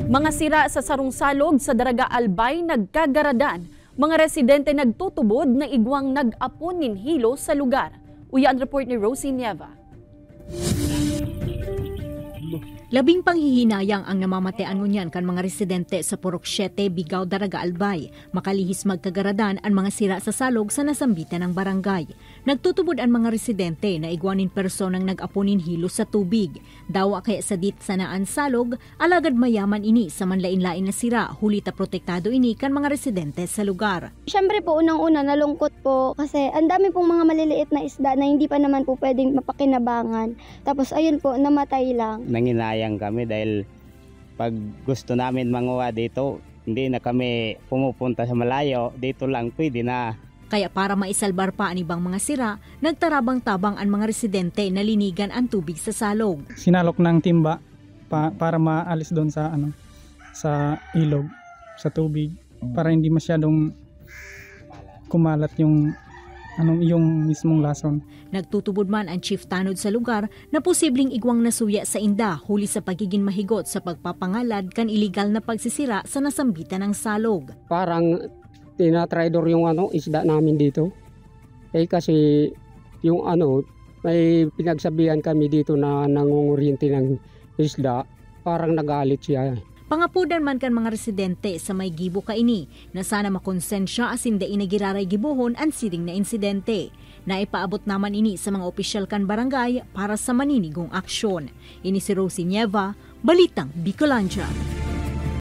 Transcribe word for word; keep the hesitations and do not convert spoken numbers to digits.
Mga sira sa sarong-salog sa Daraga Albay nagkagaradan. Mga residente nagtutubod na igwang nag-apon nin hilo sa lugar. Uyan report ni Rosie Nieva. Labing panghihinayang ang namamatayan ngunyan kan mga residente sa Purok siyete, Bigaw, Daraga Albay. Makalihis magkagaradan ang mga sira sa salog sa nasambitan ng barangay. Nagtutubod ang mga residente na igwanin personang nag-apunin hilo sa tubig. Dawa kaya sa dit sanaan salog, alagad mayaman ini sa manlain-lain na sira, hulita protektado ini kan mga residente sa lugar. Siyempre po, unang-una nalungkot po kasi ang dami pong mga maliliit na isda na hindi pa naman po pwedeng mapakinabangan. Tapos ayun po, namatay lang. Nanginayang kami dahil pag gusto namin manguha dito, hindi na kami pumupunta sa malayo, dito lang pwede na. Kaya para maisalbar pa ang ibang mga sira, nagtarabang-tabang ang mga residente na linigan ang tubig sa salog. Sinalok ng timba pa, para maalis doon sa ano sa ilog, sa tubig, para hindi masyadong kumalat yung anong yung mismong lason. Nagtutubod man ang chief tanod sa lugar na posibleng igwang nasuya sa inda huli sa pagiging mahigot sa pagpapangalad kan iligal na pagsisira sa nasambitan ng salog. Parang tinatrador yung ano isda namin dito. Eh kasi yung ano may pinagsabihan kami dito na nangunguryente ng isda, parang nagalit siya. Pangapudan man kan mga residente sa may gibo kaini na sana makonsensya asin da inagiraray gibuhon ang siring na insidente. Naipaabot naman ini sa mga opisyal kan barangay para sa maninigong aksyon. Ini si Rosie Nieva, Balitang Bicolandia.